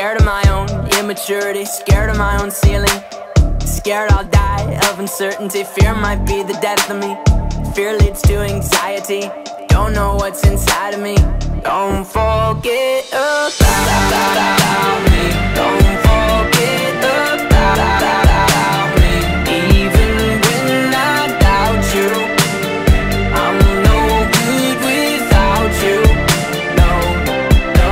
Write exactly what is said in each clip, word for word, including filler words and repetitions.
Scared of my own immaturity, scared of my own ceiling. Scared I'll die of uncertainty, fear might be the death of me. Fear leads to anxiety, don't know what's inside of me. Don't forget about me, don't forget about me. Even when I doubt you, I'm no good without you. No, no.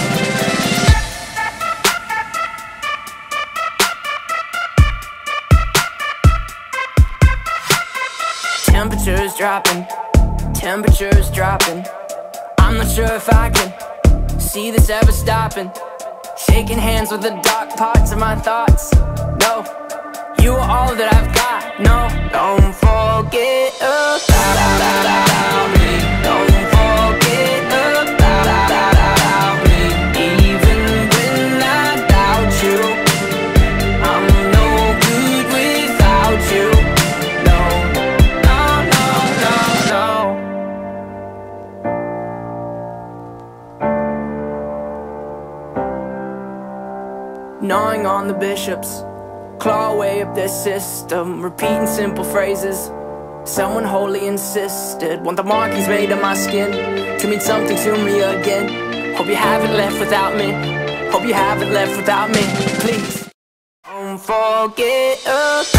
Temperature's dropping, temperature's dropping. I'm not sure if I can see this ever stopping. Shaking hands with the dark parts of my thoughts. No, you are all that I've got. No, don't forget about me. Don't forget about me. Even when I doubt you, I'm no good without you. No, no, no, no, no. Gnawing on the bishops, claw away up their system, repeating simple phrases. Someone wholly insisted, want the markings made on my skin to mean something to me again. Hope you haven't left without me, hope you haven't left without me. Please don't forget about